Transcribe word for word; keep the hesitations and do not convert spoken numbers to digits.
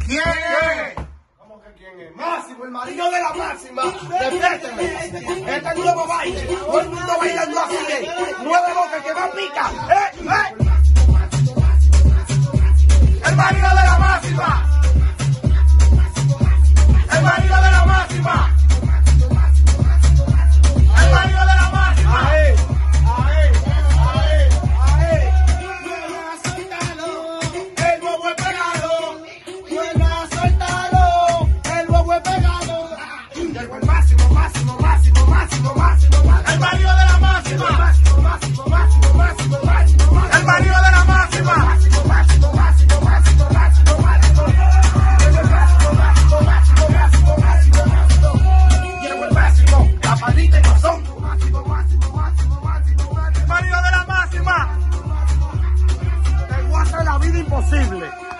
¿Quién es? ¿Cómo que quién es? Máximo, el marido de la Máxima. Despiérteme. Este nuevo baile. Todo el mundo bailando así. Nueve bocas que va pica. ¡Eh! ¡Eh! El marido de la Máxima. El marido de la Máxima. El marido de la Máxima. Ahí, ahí, ahí, ahí. Suéltalo, el bobo es pegado. Suena, suéltalo, el bobo es pegado. Llegó el máximo, máximo, máximo, máximo, máximo. El marido de la Máxima. Máximo, máximo, máximo, máximo, máximo. El marido de la Máxima. Máximo, máximo, máximo, máximo, máximo, máximo. La palita y razón. Máximo, máximo, máximo, máximo, máximo. Marido de la Máxima. Te voy a hacer la vida imposible.